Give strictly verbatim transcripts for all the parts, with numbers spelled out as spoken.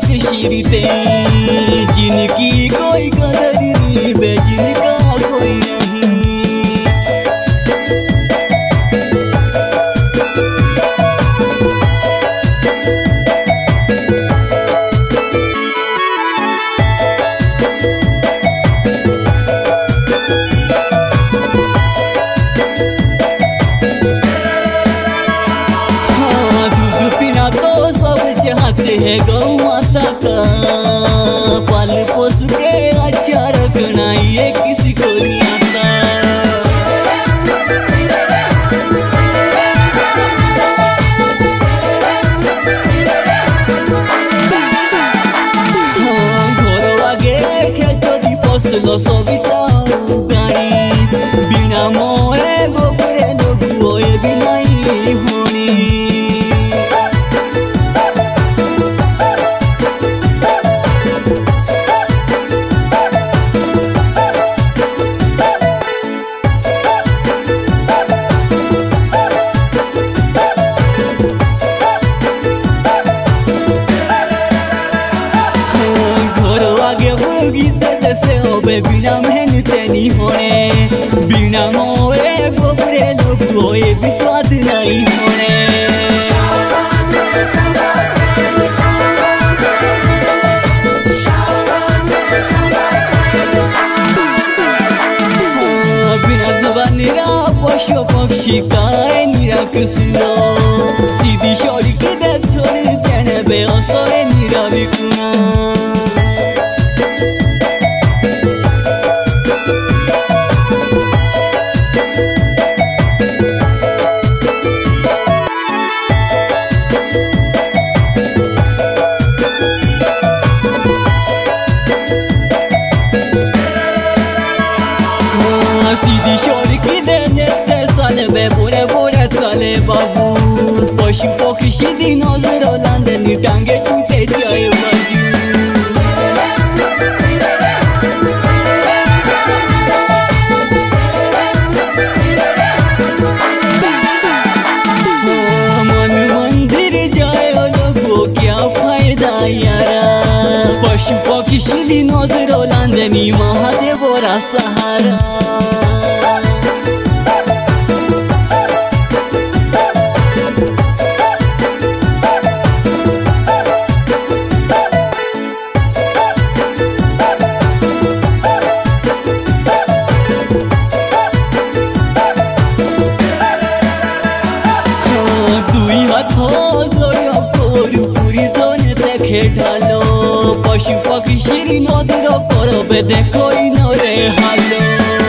के शीरते जिनकी कोई कदर नहीं बे जिनका कोई नहीं। हाँ दूध पीना तो सब चाहते हैं गौ माता का, पाल पोस के अच्छा रखना ये किसी को नहीं आता। हाँ घर आगे खेतो दी फसल सब चाऊ गाड़ी, बिना मोए गोबरे लोग होए भी नहीं होनी। जैसे होबे बिना मेहनत नहीं होने, बिना मोए गोबरे लोग होए भी स्वाद नहीं होने। बिना जुबान निरा पशु पक्षी का निरा कसुरो, सीधी शोरी की दे छोड़ देने बे असोरे निरा बिकुना। सीधी शोर की देने ते साले बे बुरे बुरे साले बाबू, पशु पक्षी दी नजर लांदे नी टांगे टूटे जाए बाजू। मन मंदिर जाए लोगों क्या फायदा यारा, पशु पक्षी दी नजर लांदे नी महादेव रा सहारा। ढालो पशु पक्षी नदीर करबे देखो नरे हालो।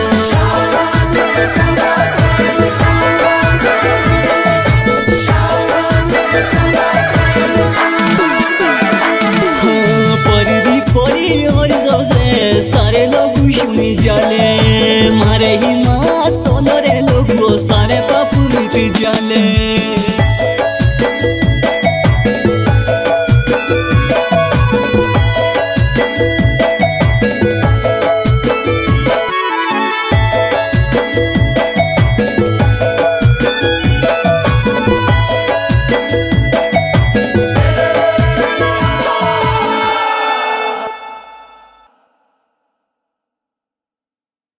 परिधि परी और सबसे सारे लोग सुनी जाले, मारे ही माँ चलो रे लोग सारे पाप मिट जाले।